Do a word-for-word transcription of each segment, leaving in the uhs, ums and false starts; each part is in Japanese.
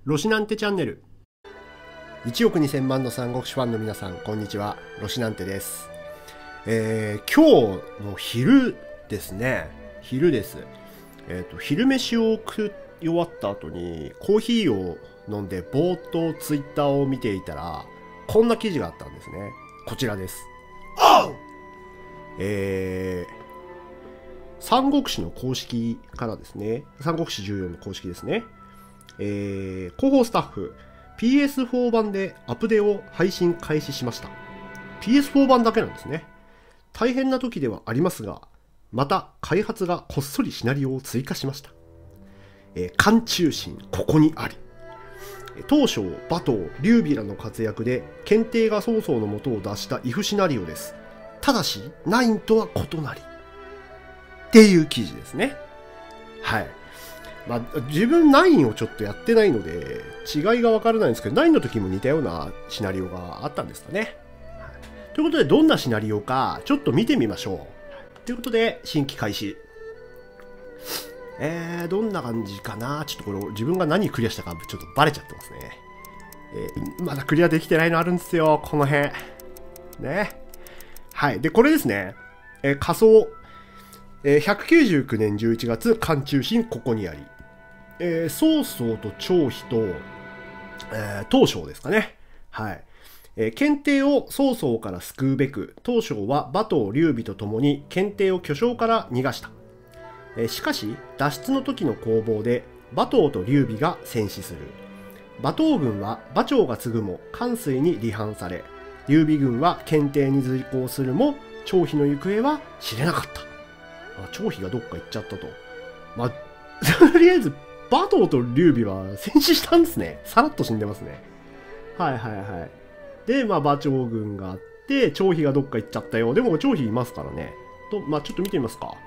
ロシなんてチャンネル。いちおくにせんまんの三国志ファンの皆さん、こんにちは。ロシなんてです。えー、今日の昼ですね。昼です。えっと、昼飯を食い終わった後にコーヒーを飲んでぼーっとツイッターを見ていたら、こんな記事があったんですね。こちらです。えー、三国志の公式からですね。三国志じゅうよんの公式ですね。えー、広報スタッフ ピーエスフォー 版でアプデを配信開始しました。 ピーエスフォー 版だけなんですね。大変な時ではありますが、また開発がこっそりシナリオを追加しました。えー、漢中心ここにあり、東証、馬頭、劉備らの活躍で検定が曹操の元を出した イフ シナリオです。ただしナインとは異なりっていう記事ですね。はい。まあ、自分ナインをちょっとやってないので違いが分からないんですけど、ナインの時も似たようなシナリオがあったんですかね。はい、ということで、どんなシナリオかちょっと見てみましょう。ということで、新規開始。えー、どんな感じかな。ちょっとこれ自分が何クリアしたかちょっとバレちゃってますね。えー、まだクリアできてないのあるんですよ、この辺。ね。はい。で、これですね。えー、仮想、えー、ひゃくきゅうじゅうきゅうねんじゅういちがつ、漢中心ここにあり。えー、曹操と張飛と、えー、東証ですかね。はい。えー、検定を曹操から救うべく、東証は馬頭劉備と共に検定を巨匠から逃がした。えー、しかし、脱出の時の攻防で、馬頭と劉備が戦死する。馬頭軍は馬長が継ぐも関水に離反され、劉備軍は検定に随行するも、張飛の行方は知れなかった。あ、張飛がどっか行っちゃったと。まあ、とりあえず、馬頭と劉備は戦死したんですね。さらっと死んでますね。はいはいはい。で、まあ馬長軍があって、張飛がどっか行っちゃったよ。でも張飛いますからね。と、まあちょっと見てみますか。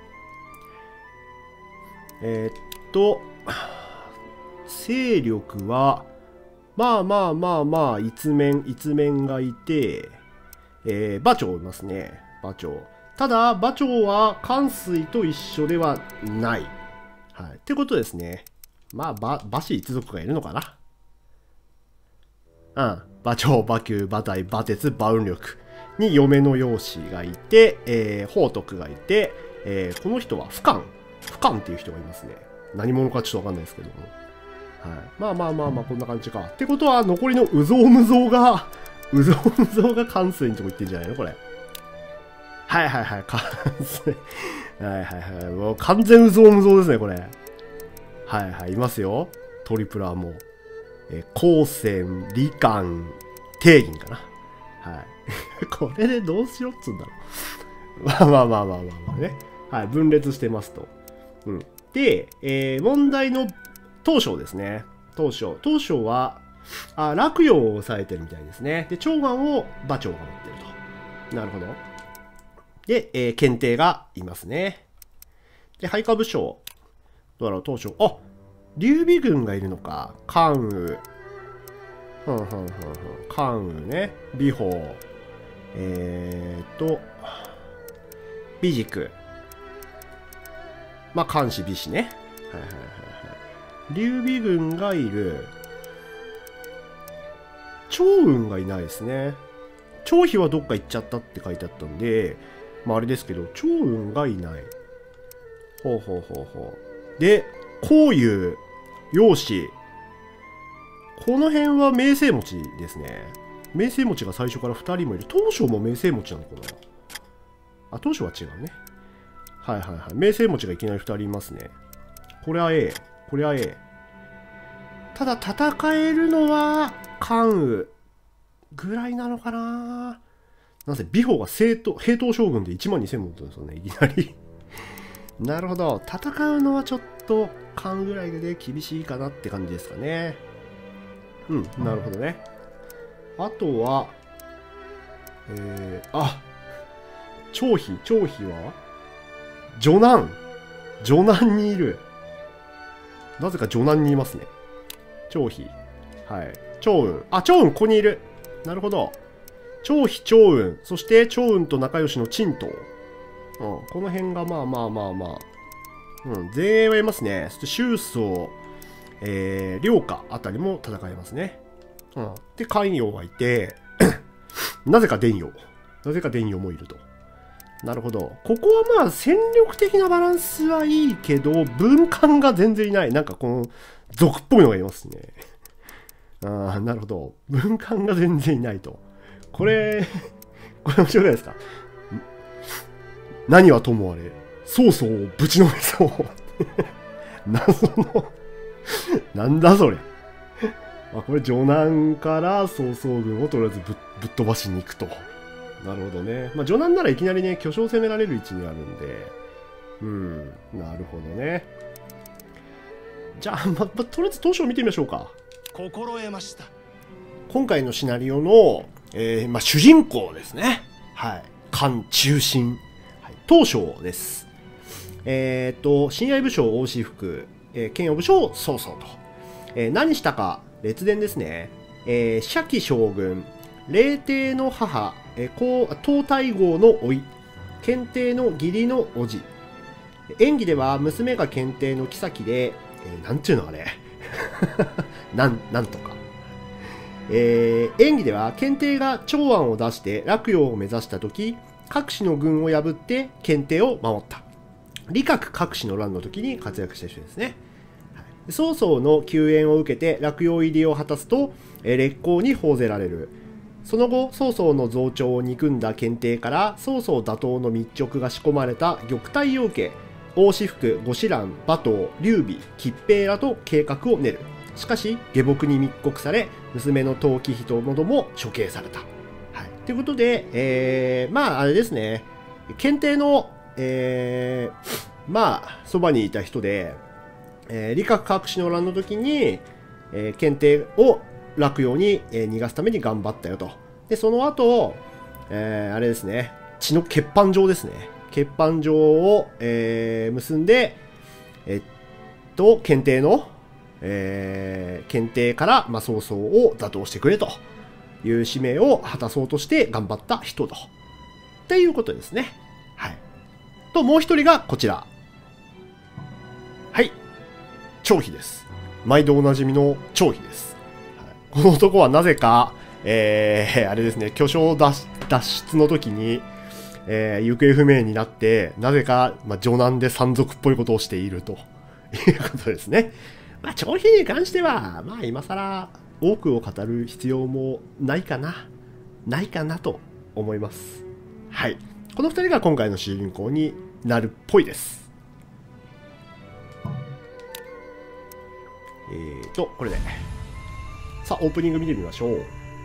えー、っと、勢力は、まあまあまあまあ、一面、一面がいて、えー、馬長いますね。馬長。ただ、馬長は関水と一緒ではない。はい。ってことですね。まあ、馬、馬氏一族がいるのかな。うん。馬長、馬厩、馬大、馬鉄、馬運力に嫁の養子がいて、えー、宝徳がいて、えー、この人は俯瞰。俯瞰っていう人がいますね。何者かちょっとわかんないですけども。はい。まあまあまあまあ、こんな感じか。ってことは、残りの有象無象が、有象無象が関水のとこ行ってんじゃないのこれ。はいはいはい。関水。はいはいはい。もう完全無造無造ですね、これ。はいはい。いますよ。トリプラーも。えー、光線、理官、定銀かな。はい。これでどうしろっつうんだろう。まあまあまあまあまあまあね。はい。分裂してますと。うん。で、えー、問題の東証ですね。東証。東証は、あ、洛陽を抑えてるみたいですね。で、長安を馬長が持ってると。なるほど。で、えー、検定がいますね。で、配下武将。どうだろう、当初。あ、劉備軍がいるのか。関羽。ふんふんふんふん。関羽ね。美宝。えーと、美軸。まあ、漢士美士ね。はいはいはいはい。劉備軍がいる。趙雲がいないですね。張飛はどっか行っちゃったって書いてあったんで、まああれですけど、趙雲がいない。ほうほうほうほう。で、孔融、楊氏。この辺は名声持ちですね。名声持ちが最初からふたりもいる。東証も名声持ちなのかな。あ、東証は違うね。はいはいはい。名声持ちがいきなりふたりいますね。これは A。これは A。ただ戦えるのは関羽ぐらいなのかな。なぜ美宝が平東将軍でいちまんにせんもんってんですよね、いきなり。なるほど。戦うのはちょっと勘ぐらいで厳しいかなって感じですかね。うん、なるほどね。あとは、えー、あ、張飛、張飛は女難。女難にいる。なぜか女難にいますね。張飛。はい。趙雲。あ、趙雲ここにいる。なるほど。張飛、趙雲。そして趙雲と仲良しの陳東。うん、この辺がまあまあまあまあ。うん、全員はいますね。そして周宗、 えー、両家あたりも戦えますね。うん、で、関陽がいて、なぜか伝陽。なぜか伝陽もいると。なるほど。ここはまあ戦力的なバランスはいいけど、文官が全然いない。なんかこの、族っぽいのがいますね。ああ、なるほど。文官が全然いないと。これ、これ面白くないですか？何はともあれ、曹操をぶちのめそう。謎の、なんだそれ。まあ、これ、城南から曹操軍をとりあえず ぶ, ぶっ飛ばしに行くと。なるほどね。まあ、城南ならいきなりね、巨匠を攻められる位置にあるんで。うん、なるほどね。じゃあ、ま、まとりあえず当初を見てみましょうか。 心得ました。 今回のシナリオの、えーまあ、主人公ですね。はい。漢中心。はい、当初です。えっ、ー、と、親愛武将大志福、えー、剣王武将曹操と。えー、何したか、列伝ですね。えー、社稷将軍、霊帝の母、えー、東太后の甥、検定の義理の叔父。演技では娘が検定の妃で、えー、なんていうのあれなん、なんとか。えー、演技では検定が長安を出して洛陽を目指した時、各氏の軍を破って検定を守った。李覚各氏の乱の時に活躍した人ですね。曹操の救援を受けて洛陽入りを果たすと、えー、烈公に報ぜられる。その後、曹操の増長を憎んだ検定から曹操打倒の密勅が仕込まれた玉体を受け、大志福、五子蘭、馬頭、劉備、吉平らと計画を練る。しかし、下僕に密告され、娘の陶器人なども処刑された。はい。ということで、えー、まあ、あれですね。検定の、えー、まあ、そばにいた人で、えー、李覚各氏の乱の時に、えー、検定を洛陽に、えー、逃がすために頑張ったよと。で、その後、えー、あれですね。血の欠板状ですね。欠板状を、えー、結んで、えっと、検定の、えー、検定から、まあ、曹操を打倒してくれという使命を果たそうとして頑張った人と。っていうことですね。はい。と、もう一人がこちら。はい。張飛です。毎度おなじみの張飛です。はい、この男はなぜか、えー、あれですね、巨匠脱出の時に、えー、行方不明になって、なぜか、まあ、女難で山賊っぽいことをしているということですね。まあ、張飛に関しては、まあ、今更多くを語る必要もないかな。ないかなと思います。はい。この二人が今回の主人公になるっぽいです。えーと、これで。さあ、オープニング見てみましょう。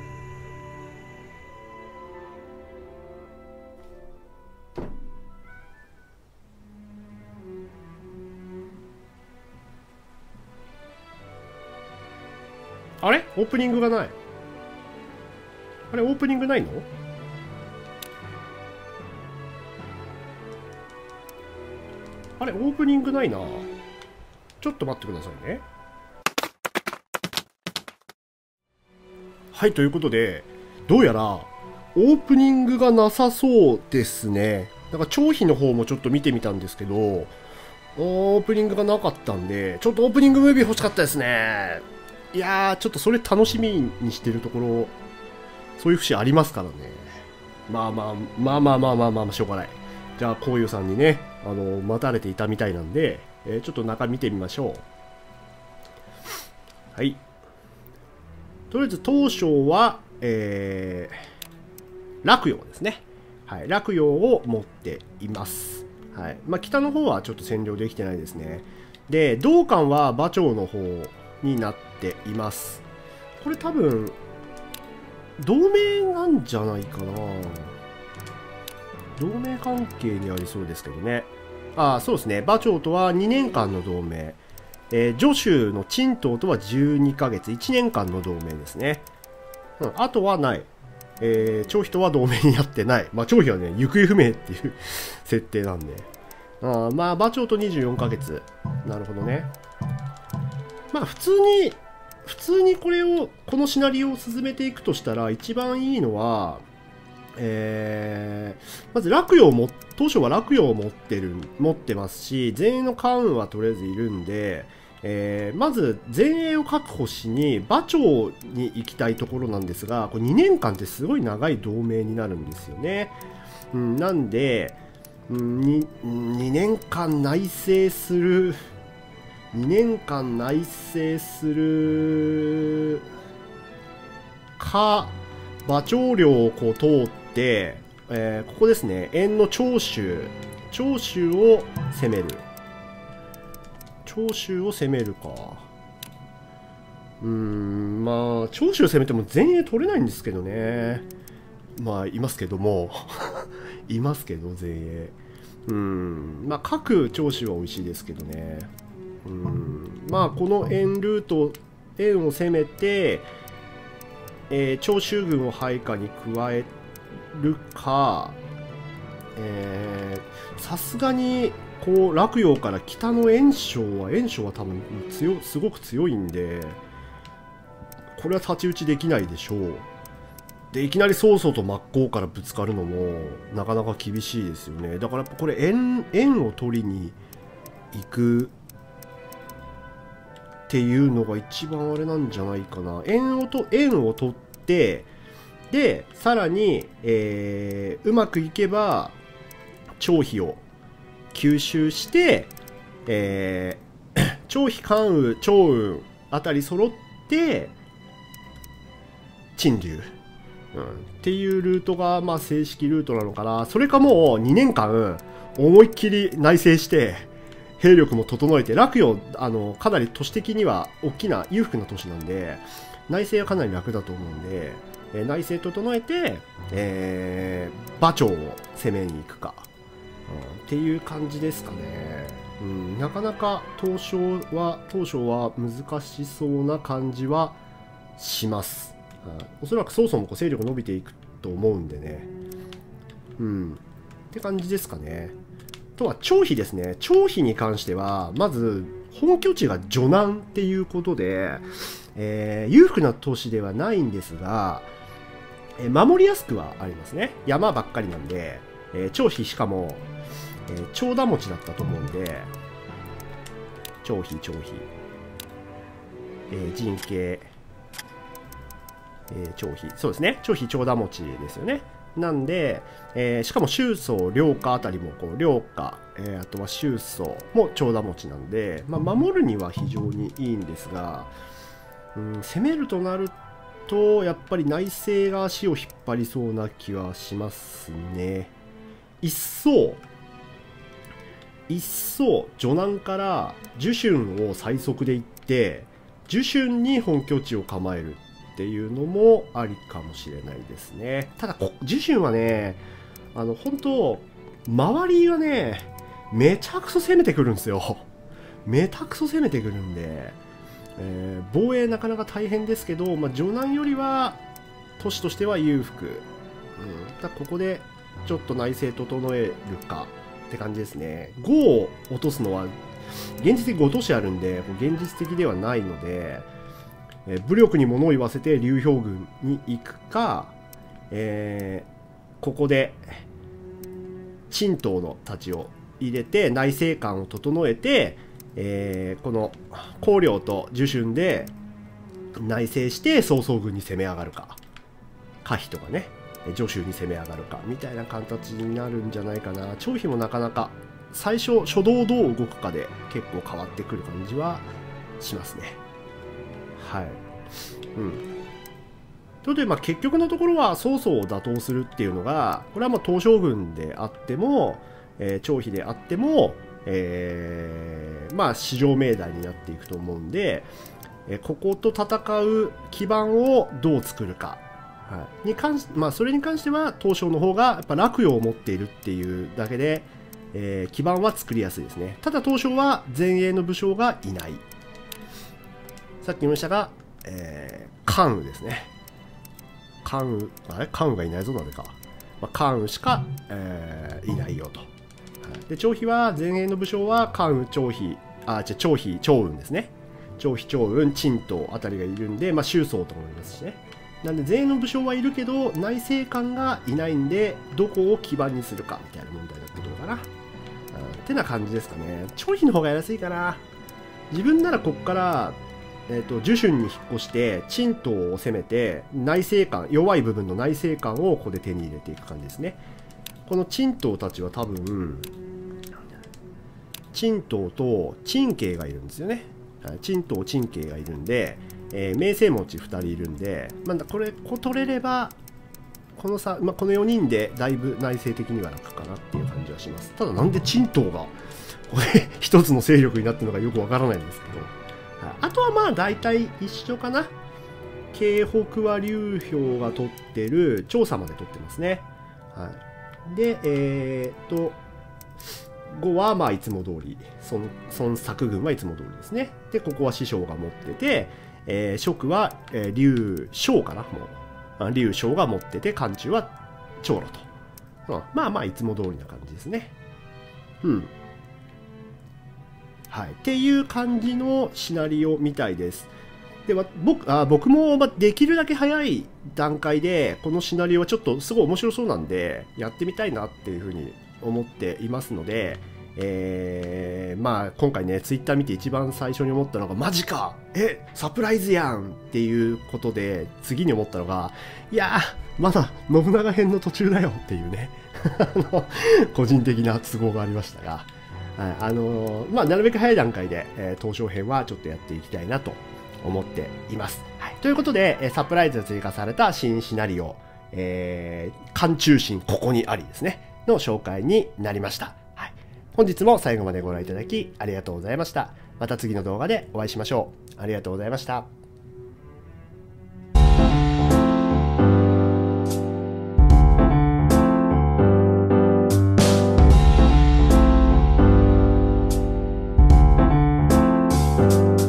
あれオープニングがない。あれオープニングないの？あれオープニングないな。ちょっと待ってくださいね。はい、ということで、どうやら、オープニングがなさそうですね。なんか、張飛の方もちょっと見てみたんですけど、オープニングがなかったんで、ちょっとオープニングムービー欲しかったですね。いやー、ちょっとそれ楽しみにしてるところ、そういう節ありますからね。まあまあ、まあまあまあまあまあ、しょうがない。じゃあ、こういうさんにね、あの、待たれていたみたいなんで、えー、ちょっと中見てみましょう。はい。とりあえず当初は、えー、洛陽ですね。はい、洛陽を持っています。はい。まあ、北の方はちょっと占領できてないですね。で、道館は馬長の方になっています。これ多分、同盟なんじゃないかな。同盟関係にありそうですけどね。ああ、そうですね。馬長とはにねんかんの同盟。えー、徐州の陳東とはじゅうにかげつ、いちねんかんの同盟ですね。うん、あとはない。えー、張飛とは同盟になってない。まあ、張飛はね、行方不明っていう設定なんで。あまあ、馬長とにじゅうよんかげつ。なるほどね。まあ、普通に、普通にこれを、このシナリオを進めていくとしたら、一番いいのは、えー、まず洛陽も、当初は洛陽を持ってる、持ってますし、全員の関羽はとりあえずいるんで、 えー、まず前衛を確保しに馬長に行きたいところなんですが、これにねんかんってすごい長い同盟になるんですよね。うん、なんで、うん、ににねんかん内政するにねんかん内政するか、馬長領をこう通って、えー、ここですね、円の長州長州を攻める長州を攻めるか。うーん、まあ長州を攻めても前衛取れないんですけどね。まあいますけどもいますけど前衛、うーん、まあ各長州は美味しいですけどね。うーん、まあこの円ルート、円を攻めて、えー、長州軍を配下に加えるか、さすがにこう洛陽から北の袁紹は袁紹は多分強すごく強いんで、これは太刀打ちできないでしょう。でいきなり曹操と真っ向からぶつかるのもなかなか厳しいですよね。だからやっぱこれ円円を取りに行くっていうのが一番あれなんじゃないかな。円をと円を取って、でさらに、えー、うまくいけば張飛を吸収して、えー、張飛関羽趙雲あたり揃って陳留、うん、っていうルートがまあ正式ルートなのかな。それかもうにねんかん思いっきり内政して兵力も整えて、洛陽あのかなり都市的には大きな裕福な都市なんで内政はかなり楽だと思うんで、えー、内政整えて、えー、馬長を攻めに行くか、うん、っていう感じですかね。うん、なかなか東証は当初は難しそうな感じはします。うん、おそらく曹操もこう勢力伸びていくと思うんでね。うん。って感じですかね。あとは張飛ですね。張飛に関しては、まず本拠地が序南っていうことで、えー、裕福な都市ではないんですが、えー、守りやすくはありますね。山ばっかりなんで、えー、張飛しかも、えー、長田持ちだったと思うんで、張飛、張飛、えー、陣形、えー、張飛、そうですね、張飛長田持ちですよね。なんで、えー、しかも周宗良家あたりもこう良家、えー、あとは周宗も長田持ちなんで、まあ、守るには非常にいいんですが、うん、攻めるとなるとやっぱり内政が足を引っ張りそうな気はしますね。一層一層序南から寿春を最速で行って寿春に本拠地を構えるっていうのもありかもしれないですね。ただ寿春はね、あの本当周りはねめちゃくそ攻めてくるんですよ。めたくそ攻めてくるんで、えー、防衛なかなか大変ですけど、まあ、序南よりは都市としては裕福、うん、だここでちょっと内政整えるかって感じですね。ごを落とすのは現実的ご都市あるんで現実的ではないので、えー、武力に物を言わせて劉氷軍に行くか、えー、ここで陳東の太刀を入れて内政官を整えて、えー、この公領と寿春で内政して曹操軍に攻め上がるか、可否とかね徐州に攻め上がるかみたいな形になるんじゃないかな。張飛もなかなか最初初動どう動くかで結構変わってくる感じはしますね。はい。うん。ということで、まあ、結局のところは曹操を打倒するっていうのが、これはまあ東照軍であっても、えー、張飛であっても、えー、まあ至上命題になっていくと思うんで、えー、ここと戦う基盤をどう作るか。はい、に関しまあ、それに関しては東照の方がやっぱ洛陽を持っているっていうだけで、えー、基盤は作りやすいですね。ただ東照は前衛の武将がいない。さっき言いましたが、えー、関羽ですね。関羽、あれ関羽がいないぞなぜか。まあ、関羽しか、えー、いないよと。はい、で張飛は前衛の武将は関羽、張飛、あ、違う張飛、張雲ですね。張飛、張雲、陳東あたりがいるんで、まあ、周宗ともいますしね。なんで前衛の武将はいるけど内政官がいないんでどこを基盤にするかみたいな問題になってくるかな、うん、ってな感じですかね。張飛の方がやりやすいかな。 自分ならここから、えー、とジュシュンに引っ越して鎮東を攻めて内政官、弱い部分の内政官をここで手に入れていく感じですね。この鎮東たちは多分鎮東と鎮慶がいるんですよね。鎮東鎮慶がいるんで、えー、明星持ちふたりいるんで、まあ、これこ取れればこのさ、まあ、このよにんでだいぶ内政的には楽かなっていう感じはします。ただなんで鎮東がこれ一つの勢力になってるのかよくわからないんですけど、あとはまあ大体一緒かな。京北は劉氷が取ってる、調査まで取ってますね。はい、で、えー、っとごはまあいつも通り、孫孫作軍はいつも通りですね。で、ここは師匠が持ってて、えー、蜀は、えー、劉将かな、もう。劉将が持ってて、漢中は長老と。うん、まあまあいつも通りな感じですね。うん。はい。っていう感じのシナリオみたいです。で、ま、僕あ僕も、ま、できるだけ早い段階で、このシナリオはちょっとすごい面白そうなんで、やってみたいなっていうふうに思っていますので、えー、まあ今回ね、ツイッター見て一番最初に思ったのが、マジかえサプライズやんっていうことで、次に思ったのが、いやー、まだ信長編の途中だよっていうね、個人的な都合がありましたが、はい、あのー、まあなるべく早い段階で、えー、東照編はちょっとやっていきたいなと思っています。はい、ということで、えー、サプライズが追加された新シナリオ、えー、漢中心ここにありですね、の紹介になりました。はい、本日も最後までご覧いただきありがとうございました。また次の動画でお会いしましょう。ありがとうございました。you